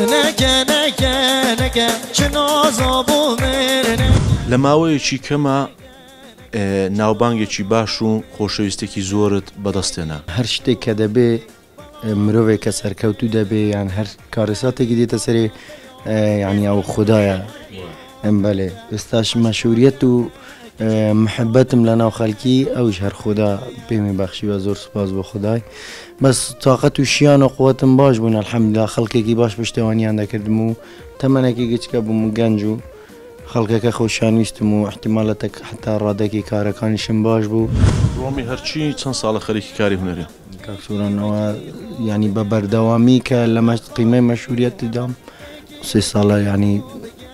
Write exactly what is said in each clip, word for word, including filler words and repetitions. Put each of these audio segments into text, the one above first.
نەکە نەکە نەکە چ نازابوو مرنە لە ماوەیەکی کەمە ناوبانگێکی باش و خۆشەویستێکی زۆرت بەدەستێنا هەر شتێک کە دەبێ مرۆڤێک کە سەرکەوتوو دەبێ یان هەر کارەساتێکی دێتە سەرێ یعنی ئەو خوددایە بەێ ئێستاش مەشهوریەت و محبەتم لە ناو خەڵکی ئەوش هەر خوددا پێمی بەخشیوە زۆر سوپاس بۆ خودای بەس تااقەت و شیان و قوتم باش بوون الحەمدولیلا خەڵکێکی باش پشتێوانیان دەکردم و تەمەنێکی گچکە بووم و گەنج و خەڵکەکە خۆشیانویستم و احتیمالەتە حتا ڕادێکی کارەکانیشم باش بوو ڕۆمی هەرچی چەند ساڵە خەریکی کاری هونەرێ کاکسۆرانەوە ینی بە بەردەوامی کە لە قیمەی مەشهوریەت دام سێ ساڵە ینی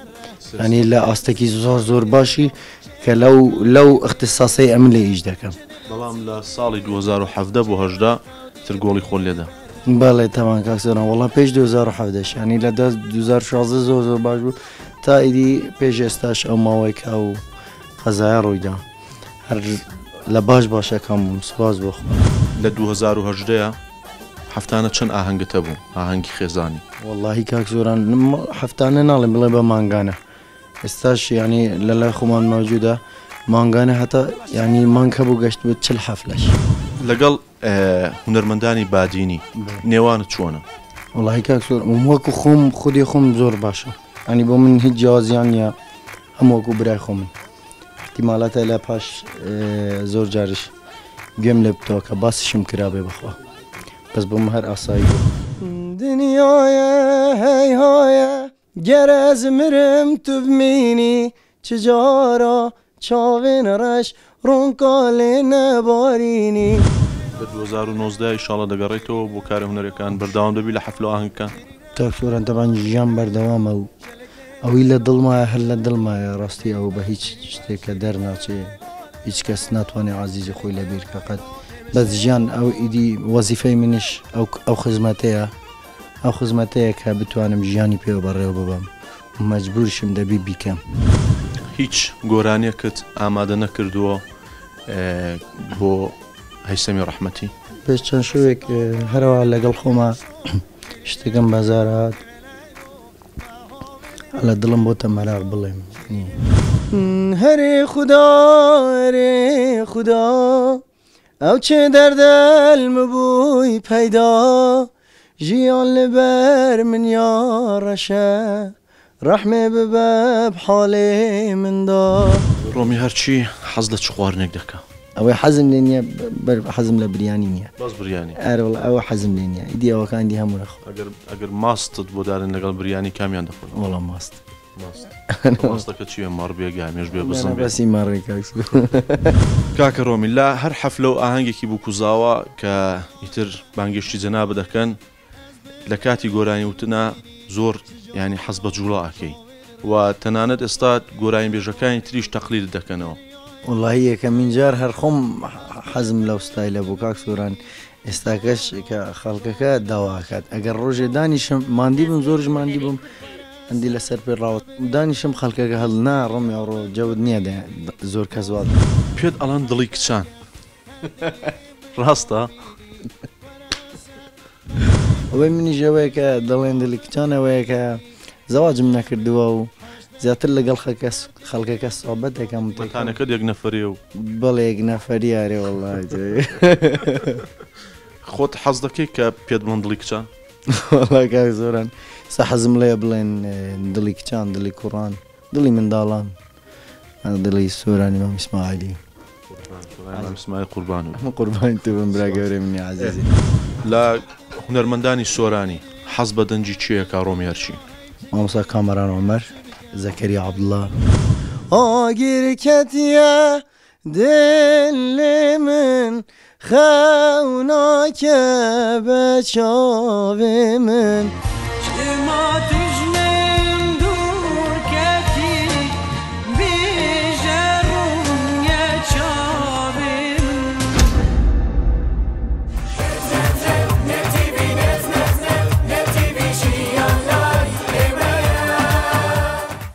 ینی لە ئاستێکی زۆر زۆر باشی کە لەو لەو اختصاسی ئەم لێ ئیش دەکەم بەڵام لە ساڵی دوو هەزار و حەڤدە بۆ هەژدا تر گۆڵی خۆل لێدا بەڵێ تەوان کاکسۆران وەڵام پێش دوو هەزار و حەڤدەش ینی لە دەست دوو هەزار و شازدە زۆر زۆر باش بوو تا ئیدی پێش ئێستاش ئەو ماوەیەکە و قەزایە ڕوویدا هەر لە باش باشەکەم بووم سوپاس بۆ خۆ لە دوو هەزار و هەژدەیە هەفتانە چەند ئاهەنگتە بوو ئاهەنگی خێزانی وەڵاهی کاکسۆران هەفتانە ناڵێم بڵێ بە مانگانە ئێستاش ینی لە لای خۆمان مەوجودە مانگانە هەتا ینی مانگ هەبوو گەشت بێت چل حەفلەش لەگەڵ هونەرمەندانی بادینی نێوانت چۆنە وەڵاهی کاکسۆر وەکو خۆم خودی خۆم زۆر باشە ینی بۆ من هیچ جیازیان نیە هەم وەکو برای خۆ من احتیمالاتە لە پاش زۆر جارش گوێم لێ بتەوە کە باسیشم کرا بێ بخوا بەس بۆم هەر ئاسایی بوو دنیایە هەیهایە گەر ئەز مرم تو بمینی چ جارە چاوێن ڕەش ڕوونکە لێ نەبارینی لە دوو هەزار و نۆزدە ئینشاڵڵا دەگەڕێیتەوە بۆ کارە هونەرەکان بەردەوام دەبی لە حەفلە و ئاهەنگەکان کاکسۆران تەبان ژیان بەردەوامە و ئەوەی لە دڵمایە هەر لە دڵمایە ڕاستی ئەو بە هیچ شتێکە دەرناچێ هیچ کەس ناتوانێت عەزیزی خۆی لەبیر کە قەت بەس ژیان ئەو ئیدی وەزیفەی منیش ئەو خزمەتەیە ئەو خزمەتەیە کە بتوانم ژیانی پێوە بەڕێوە ببەم مەجبورشم دەبی بیکەم هیچ گۆرانیەکت ئامادە نەکردووە بۆ هەیسەمی ڕەحمەتی پێش چەند شوێک هەرەوە لەگەڵ خۆما شتێکم بەزارات لە دڵم بۆتە مەراق بڵێم هەرێ خودا هەرێ خودا ئەو چێ دەردەلم بووی پەیدا ژیان لەبەر من یا ڕەشە ڕەحمێ ببە بحاڵێ مندا ڕۆمی هەرچی حەز لە چ خواردنێک دەکا ئەوەی حەزم لێ نییە حەزم لە بریانی نییە باز بریانی ئەرەوڵ ئەوە حەزم لێ نییە ئیدی ئەوەکان دی هەموو نەخۆ ئەگەر ماستت بۆ دارن لەگەڵ بریانی کامیان دەخۆن وەڵام ماست ماستەکە چیە ماڕ بێ گامێش بێ بزن بەسی ماڕی کاکس کاکە ڕۆمی لە هەر حەفلە و ئاهەنگێکی بکوزاوە کە ئیتر بانگێشتی جەنابە دەکەن لە کاتی گۆرانی وتنا زۆر ینی حەز بە جوڵە ئاکەی و تەنانەت ئێستا گۆرانی بێژەکانی تریش تەقلید دەکەنەوە وڵی یەکە منجار هەر خۆم حەزم لەو ستایلە بۆ کاکسۆران ئێستاکەش کە خەڵکەکە داواکات ئەگەر ڕۆژێ دانیشم ماندی بم زۆرش ماندی بم ئەندی لەسەر پێ ڕاوت دانیشم خەڵکەکە هەڵ نا ڕۆمی ئەوڕۆ جەود نییە زۆر کەسوات پێت ئەڵان دڵی کچان ڕاستە ئەوەی منیژەوەیە کە دەڵێن دڵی کچانەوەیە کە زەواجم نەکردووە و زیاتر لەگەڵ خەڵکەکە سۆبەتێکم تانەکە یەک نەفەری و بەڵێ یەک نەفەری یارێ وەڵڵای خۆت حەز دەکەی کە پێت بڵێن دڵی کچان وەڵای کاک زۆران سە حەزم لێ بڵێن دڵی کچان دڵی کوڕان دڵی منداڵان دڵی سۆرانی مەم ئیسماعیلی ئیسماعیل قوربان و قوربانی تو بم برا گەورەی منی عەزیزی لە هونەرمەندانی سۆرانی حەز بە دەنجی چییە کا ڕۆمی هەرچی مامۆستا کامەران عومەر زەکەریا عەبدوڵڵا ئاگیرکەتیە دڵێ من خەوناکە بە چاوێ من